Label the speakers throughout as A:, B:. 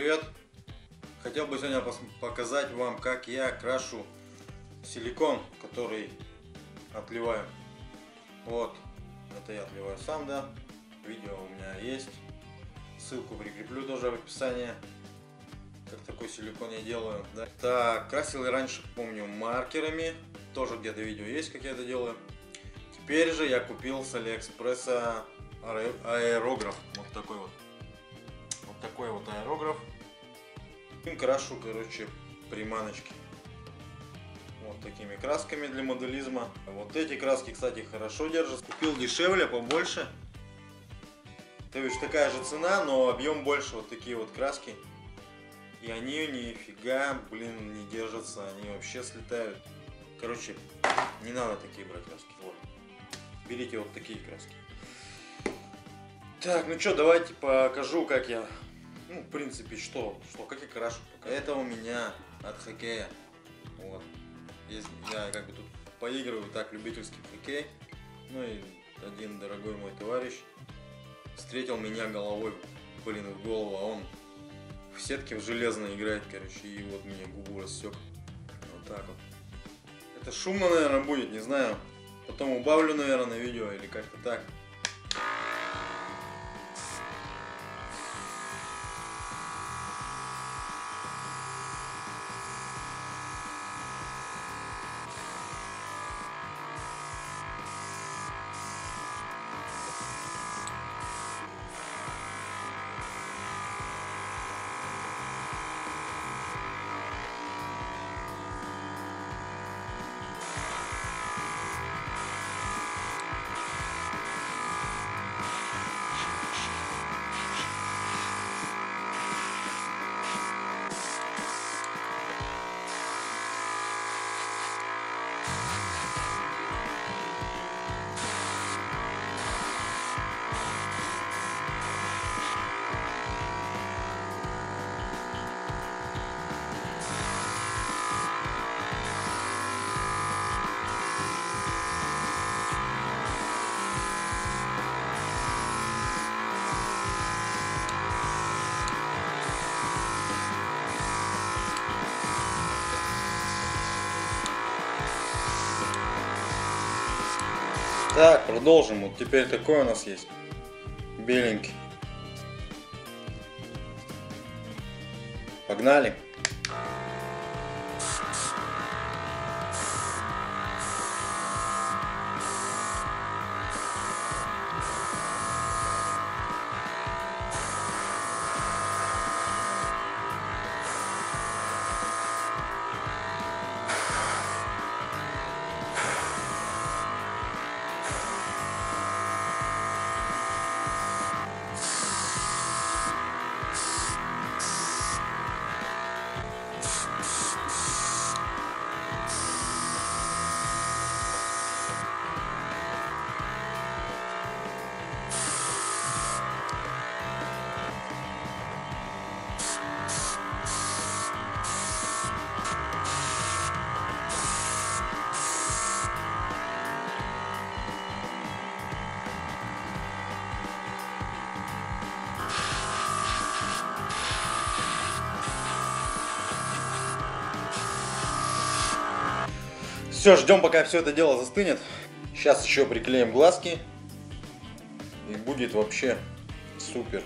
A: привет! Хотел бы сегодня показать вам, как я крашу силикон, который отливаю. Вот, это я отливаю сам, да. Видео у меня есть. Ссылку прикреплю тоже в описании, как такой силикон я делаю. Да. Так, красил я раньше, помню, маркерами. Тоже где-то видео есть, как я это делаю. Теперь же я купил с Алиэкспресса аэрограф. Вот такой вот. Вот такой вот аэрограф. И крашу, короче, приманочки. Вот такими красками для моделизма. Вот эти краски, кстати, хорошо держат. Купил дешевле, побольше. То есть такая же цена, но объем больше. Вот такие вот краски. И они нифига, блин, не держатся. Они вообще слетают. Короче, не надо такие брать краски. Вот. Берите вот такие краски. Так, ну что, давайте покажу, как я, ну, в принципе, как я крашу. Это у меня от хоккея. Вот. Я как бы тут поигрываю так, любительский хоккей. Ну и один дорогой мой товарищ встретил меня головой, блин, в голову, а он в сетке в железной играет, короче, и вот мне губу рассек. Вот так вот. Это шумно, наверное, будет, не знаю. Потом убавлю, наверное, на видео или как-то так. Так, продолжим. Вот теперь такой у нас есть. Беленький. Погнали. Все, ждем, пока все это дело застынет. Сейчас еще приклеим глазки. И будет вообще супер.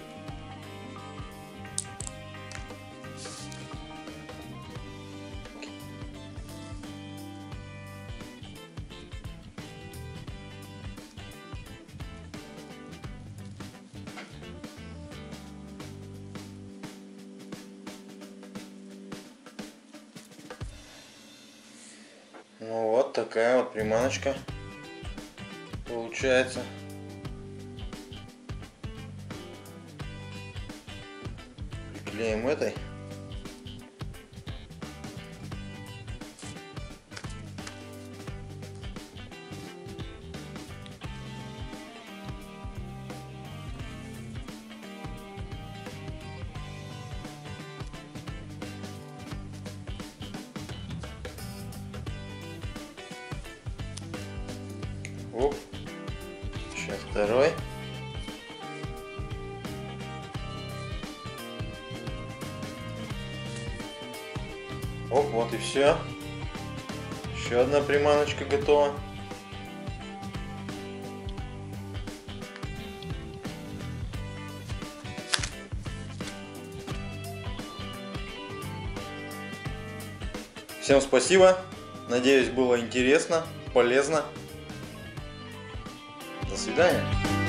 A: Ну вот такая вот приманочка получается. Приклеим этой. Оп. Сейчас второй. Оп, вот и все. Еще одна приманочка готова. Всем спасибо. Надеюсь, было интересно, полезно. До свидания.